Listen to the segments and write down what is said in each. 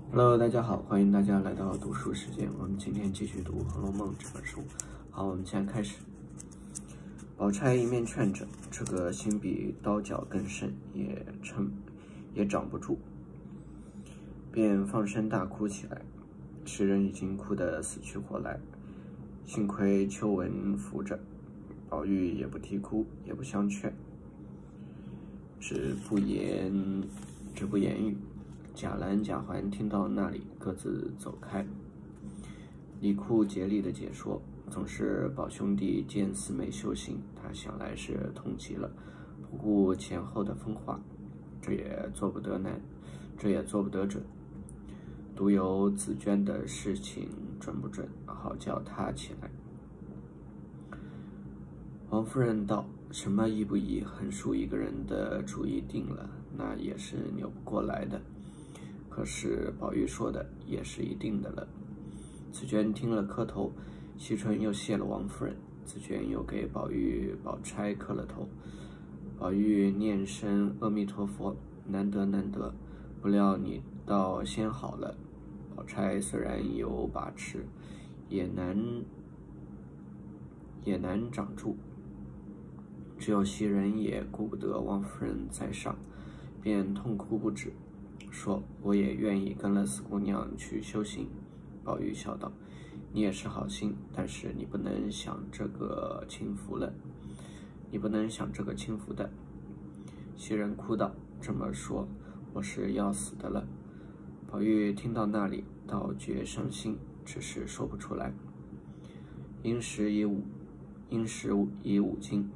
Hello，大家好，欢迎大家来到读书时间。我们今天继续读《红楼梦》这本书。好，我们现在开始。宝钗一面劝着，这个心比刀绞更甚，也长不住，便放声大哭起来。诗人已经哭得死去活来，幸亏秋纹扶着，宝玉也不啼哭，也不相劝，只不言语。贾兰、贾环听到那里，各自走开。李库竭力的解说，总是宝兄弟见四妹修行，他想来是痛极了，不顾前后的风化，这也做不得准。独有紫娟的事情准不准，好叫他起来。王夫人道：“什么义不义，横竖一个人的主意定了，那也是扭不过来的。可是宝玉说的也是一定的了。”紫娟听了磕头，惜春又谢了王夫人，紫娟又给宝钗磕了头。宝玉念声阿弥陀佛，难得，不料你倒先好了。宝钗虽然有把持，也难长住，只有袭人也顾不得王夫人在上，便痛哭不止，说：“我也愿意跟了四姑娘去修行。”宝玉笑道：“你也是好心，但是你不能想这个轻浮的。”袭人哭道：“这么说，我是要死的了。”宝玉听到那里，倒觉伤心，只是说不出来。因时已5更，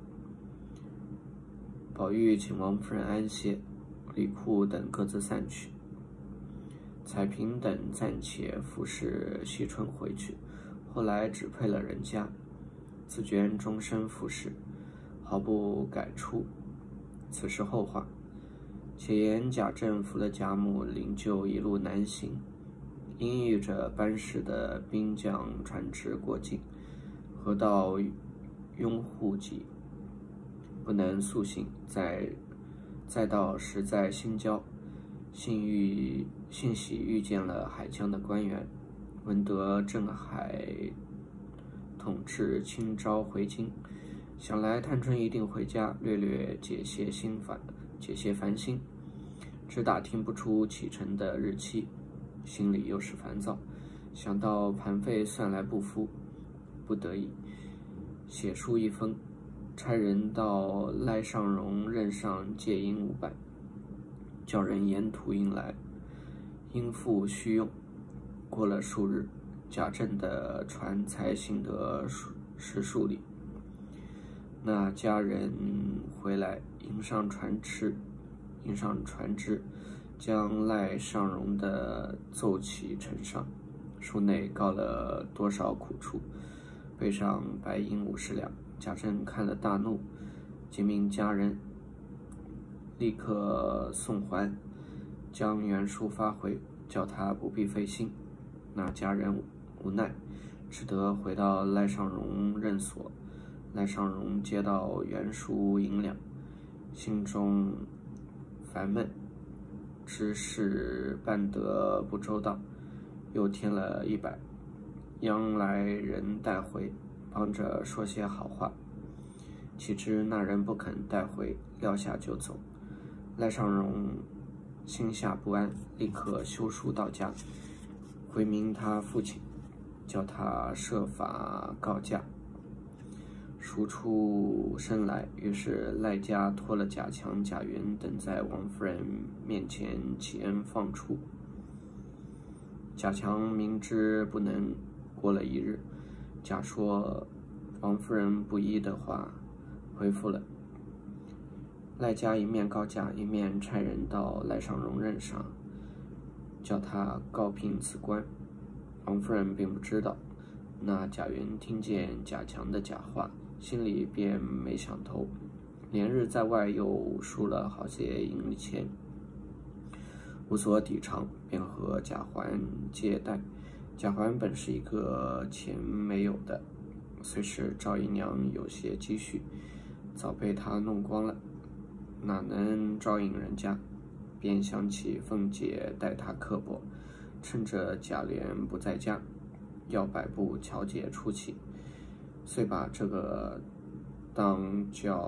宝玉请王夫人安歇，李库等各自散去。彩萍等暂且服侍惜春回去，后来只配了人家。紫娟终身服侍，毫不改出。此事后话。且言贾政扶了贾母领救一路南行，因遇着班师的兵将船只过境，河到拥护己，不能速行，再到时在新郊，幸喜遇见了海疆的官员，闻得镇海统治清招回京，想来探春一定回家，略解些烦心，只打听不出启程的日期，心里又是烦躁，想到盘费算来不敷，不得已写书一封，差人到赖尚荣任上借银500，叫人沿途引来，应付需用。过了数日，贾政的船才行得10数里。那家人回来，迎上船只，将赖尚荣的奏起呈上，书内告了多少苦处，背上白银50两。贾政看了大怒，即命家人立刻送还，将原书发回，叫他不必费心。那家人无奈，只得回到赖尚荣任所。赖尚荣接到原书银两，心中烦闷，知事办得不周到，又添了100，央来人带回，帮着说些好话。岂知那人不肯带回，撂下就走。赖尚荣心下不安，立刻修书到家，回明他父亲，叫他设法告假。赎出身来，于是赖家托了贾强、贾云等在王夫人面前起恩放出。贾强明知不能，过了1日，贾说王夫人不依的话，回复了。赖家一面告假，一面差人到赖尚荣任上，叫他告聘此官。王夫人并不知道。那贾云听见贾强的假话，心里便没想头，连日在外又输了好些银钱，无所抵偿，便和贾环借贷。贾环本是一个钱没有的，虽是赵姨娘有些积蓄，早被他弄光了，哪能招引人家？便想起凤姐待他刻薄， 趁着贾琏不在家，要摆布乔姐出气，遂把这个当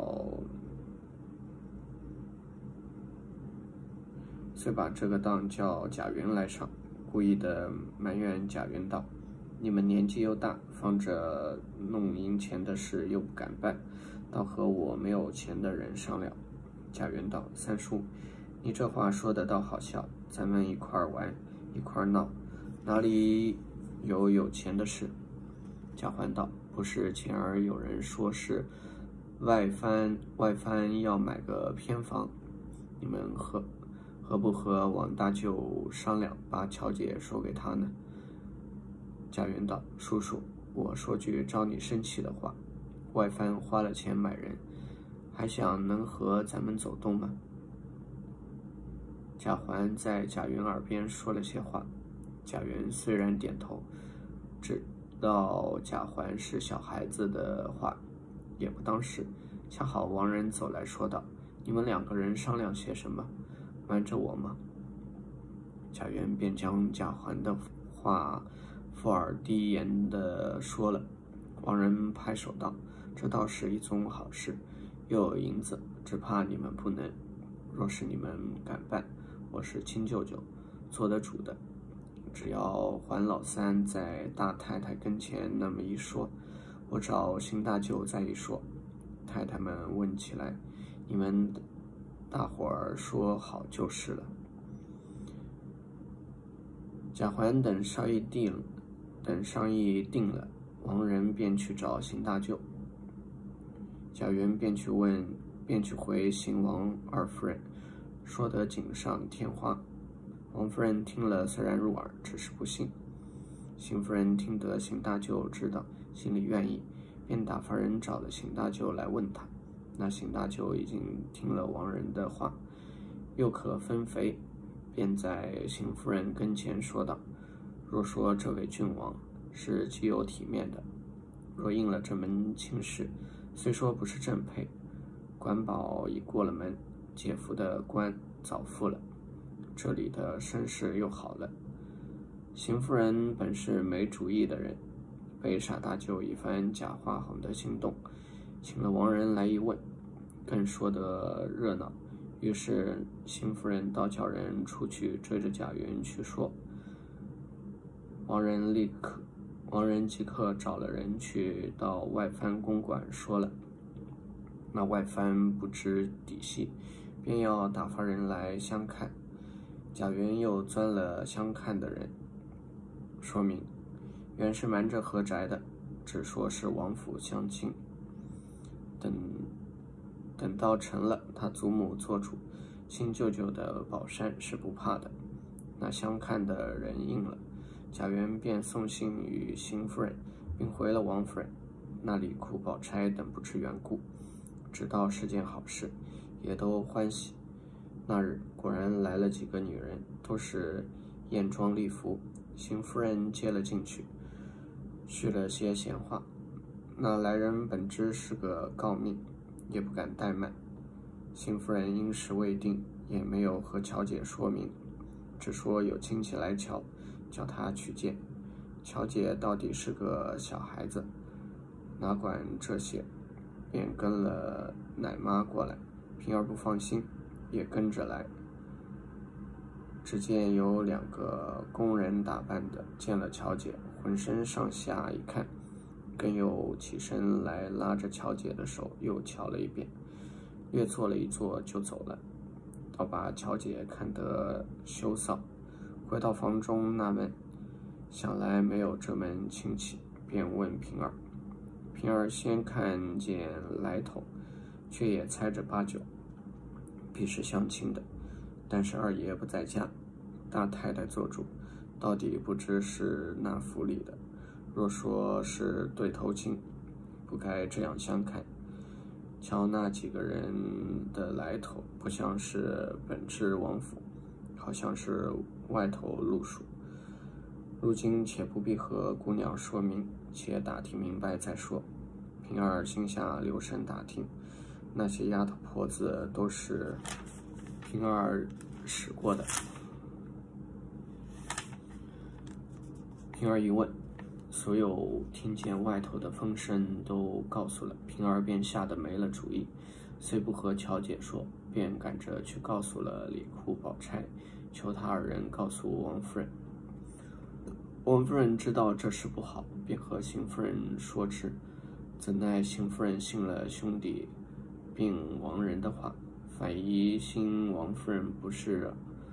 叫贾云来上，故意的埋怨贾云道：“你们年纪又大，放着弄银钱的事又不敢办，倒和我没有钱的人商量。”贾云道：“三叔，你这话说的倒好笑，咱们一块儿玩，一块儿闹，哪里有钱的事？”贾环道：“不是前儿有人说是外藩要买个偏房，你们何不和王大舅商量，把乔姐说给他呢？”贾云道：“叔叔，我说句招你生气的话，外藩花了钱买人，还想能和咱们走动吗？”贾环在贾云耳边说了些话，贾云虽然点头，知道贾环是小孩子的话，也不当事。恰好王仁走来说道：“你们两个人商量些什么？瞒着我吗？”贾云便将贾环的话附耳低言地说了。王仁拍手道：“这倒是一宗好事，又有银子，只怕你们不能。若是你们敢办，我是亲舅舅，做得主的。只要环老三在大太太跟前那么一说，我找邢大舅再一说，太太们问起来，你们大伙儿说好就是了。”贾环等商议定了，王仁便去找邢大舅，贾云便去回邢王二夫人，说得锦上添花。王夫人听了虽然入耳，只是不信。邢夫人听得邢大舅知道，心里愿意，便打发人找了邢大舅来问他。那邢大舅已经听了王仁的话，又可分肥，便在邢夫人跟前说道：“若说这位郡王是极有体面的，若应了这门亲事，虽说不是正配，管保已过了门，姐夫的官早复了，这里的身世又好了。”邢夫人本是没主意的人，被傻大舅一番假话哄得心动，请了王仁来一问，更说得热闹。于是邢夫人倒叫人出去追着贾云去说。王仁即刻找了人去到外藩公馆说了。那外藩不知底细，便要打发人来相看。贾云又钻了相看的人，说明原是瞒着何宅的，只说是王府相亲。等到成了，他祖母做主，亲舅舅的宝山是不怕的。那相看的人应了，贾云便送信与邢夫人，并回了王夫人。那李库、宝钗等不知缘故，知道是件好事，也都欢喜。那日果然来了几个女人，都是艳妆丽服，邢夫人接了进去，叙了些闲话。那来人本知是个诰命，也不敢怠慢。邢夫人因时未定，也没有和乔姐说明，只说有亲戚来瞧，叫她去见。乔姐到底是个小孩子，哪管这些，便跟了奶妈过来。平儿不放心，也跟着来。只见有2个工人打扮的，见了乔姐，浑身上下一看，更又起身来拉着乔姐的手，又瞧了一遍，略坐了一坐就走了，倒把乔姐看得羞臊。回到房中纳闷，想来没有这门亲戚，便问平儿。平儿先看见来头，却也猜着8九，必是相亲的。但是二爷不在家，大太太做主，到底不知是那府里的。若说是对头亲，不该这样相看。瞧那几个人的来头，不像是本治王府，好像是外头路数。如今且不必和姑娘说明，且打听明白再说。平儿心下留神打听，那些丫头婆子都是平儿使过的。 平儿一问，所有听见外头的风声都告诉了平儿，便吓得没了主意，虽不和乔姐说，便赶着去告诉了李库、宝钗，求他二人告诉王夫人。王夫人知道这事不好，便和邢夫人说之，怎奈邢夫人信了兄弟并亡人的话，反疑心王夫人不是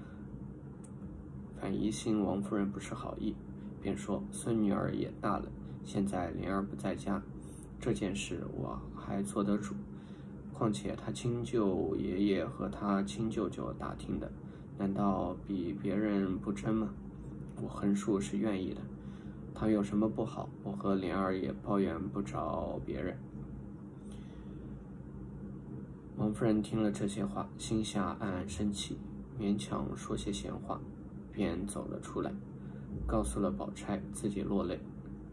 好意，便说孙女儿也大了，现在莲儿不在家，这件事我还做得主。况且他亲舅爷爷和他亲舅舅打听的，难道比别人不真吗？我横竖是愿意的，倘有什么不好，我和莲儿也抱怨不着别人。王夫人听了这些话，心下暗暗生气，勉强说些闲话，便走了出来，告诉了宝钗，自己落泪。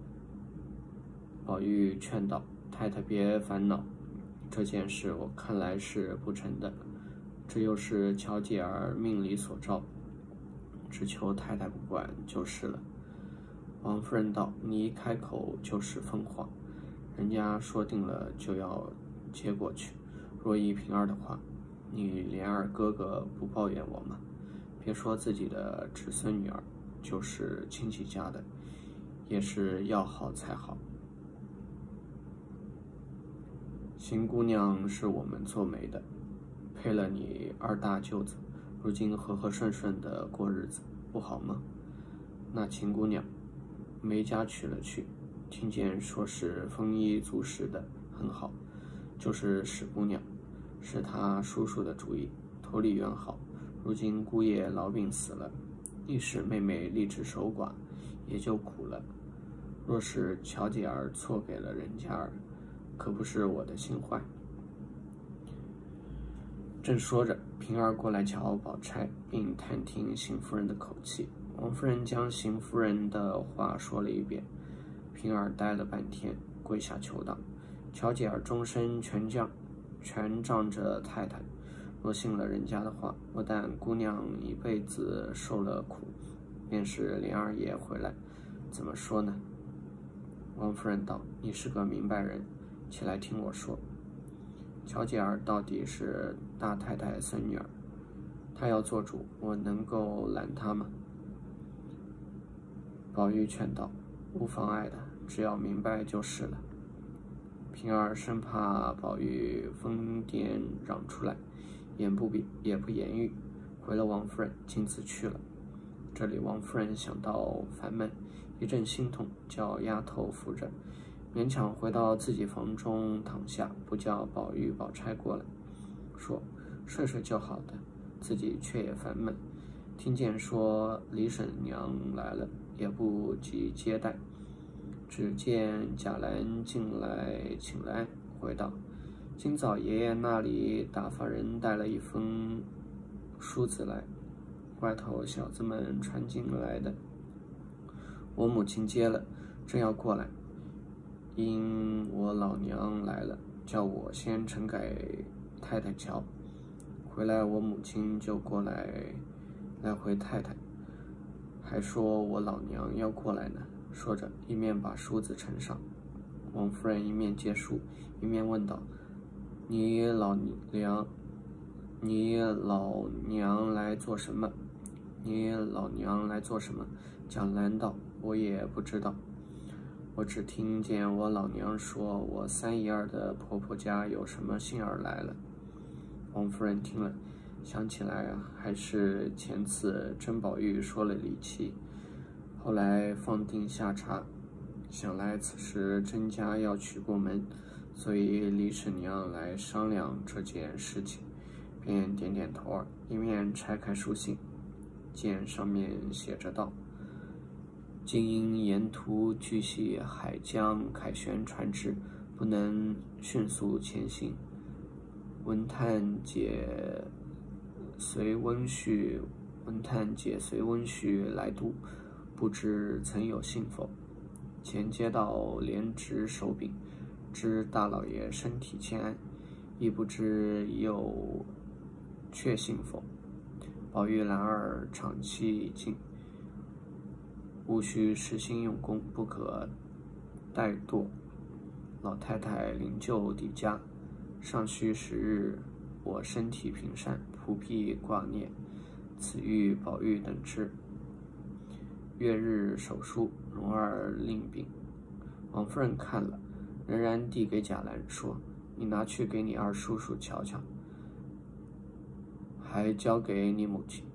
宝玉劝道：“太太别烦恼，这件事我看来是不成的，这又是乔姐儿命里所召，只求太太不管就是了。”王夫人道：“你一开口就是疯话，人家说定了就要接过去。若依平儿的话，你莲儿哥哥不抱怨我吗？别说自己的侄孙女儿，就是亲戚家的，也是要好才好。邢姑娘是我们做媒的，配了你二大舅子，如今和和顺顺的过日子，不好吗？那秦姑娘梅家娶了去，听见说是丰衣足食的，很好。就是史姑娘，是她叔叔的主意，头里原好，如今姑爷痨病死了，亦使妹妹立志守寡，也就苦了。若是乔姐儿错给了人家儿，可不是我的心坏。”正说着，平儿过来瞧宝钗，并探听邢夫人的口气。王夫人将邢夫人的话说了一遍，平儿呆了半天，跪下求道：“乔姐儿终身全仗着太太，若信了人家的话，不但姑娘一辈子受了苦，便是莲儿也回来，怎么说呢？”王夫人道：“你是个明白人，起来听我说。乔姐儿到底是大太太孙女儿，她要做主，我能够拦她吗？”宝玉劝道：“无妨碍的，只要明白就是了。”平儿生怕宝玉疯癫嚷出来，也不言语，回了王夫人，径自去了。这里王夫人想到烦闷，一阵心痛，叫丫头扶着，勉强回到自己房中躺下，不叫宝玉、宝钗过来，说睡睡就好的，自己却也烦闷。听见说李婶娘来了，也不急接待，只见贾兰进来请来，回道：“今早爷爷那里打发人带了一封书子来，外头小子们传进来的，我母亲接了，正要过来，因我老娘来了，叫我先呈给太太瞧。回来我母亲就过来回太太，还说我老娘要过来呢。”说着，一面把书子呈上。王夫人一面接书，一面问道：“你老娘来做什么？”贾兰道：“我也不知道，我只听见我老娘说我三姨儿的婆婆家有什么信儿来了。”王夫人听了，想起来还是前次甄宝玉说了李琦，后来放定下茶，想来此时甄家要娶过门，所以李婶娘来商量这件事情，便点点头儿，一面拆开书信，见上面写着道：“今因沿途巨细海江凯旋船只，不能迅速前行，文探姐随温煦来都，不知曾有信否？前接到连值手柄，知大老爷身体欠安，亦不知有确信否？宝玉兰儿长期已尽， 务须实心用功，不可怠惰。老太太灵柩抵家，尚须10日，我身体平善，仆婢挂念，此欲宝玉等之。月日手书，容儿令禀。王夫人看了，仍然递给贾兰说：“你拿去给你二叔叔瞧瞧，还交给你母亲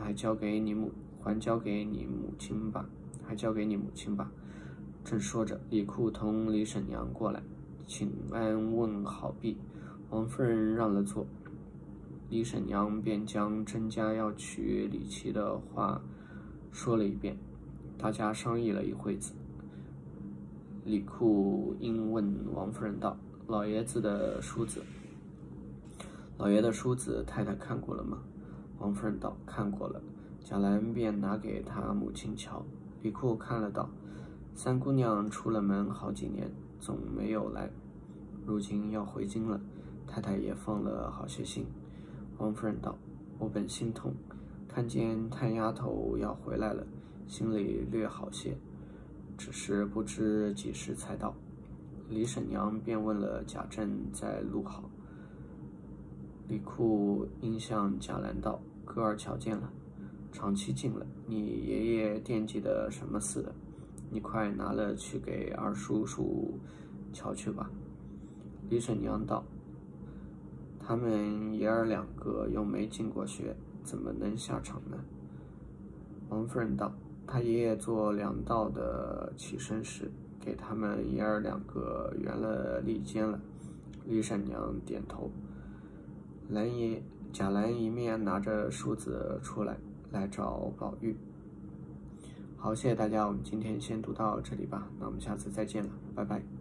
吧。”正说着，李库同李婶娘过来，请安问好毕。王夫人让了座，李婶娘便将甄家要娶李琦的话说了一遍。大家商议了一会子，李库应问王夫人道：“老爷的梳子，太太看过了吗？”王夫人道：“看过了。”贾兰便拿给他母亲瞧。李库看了道：“三姑娘出了门好几年，总没有来，如今要回京了，太太也放了好些心。”王夫人道：“我本心痛，看见探丫头要回来了，心里略好些，只是不知几时才到。”李婶娘便问了贾政在路好。李库应向贾兰道：“哥儿瞧见了，长期近了，你爷爷惦记的什么似的，你快拿了去给二叔叔瞧去吧。”李婶娘道：“他们爷儿两个又没进过学，怎么能下场呢？”王夫人道：“他爷爷做2道的起身时，给他们爷儿两个圆了立肩了。”李婶娘点头。贾兰一面拿着梳子出来找宝玉。好，谢谢大家，我们今天先读到这里吧，那我们下次再见了，拜拜。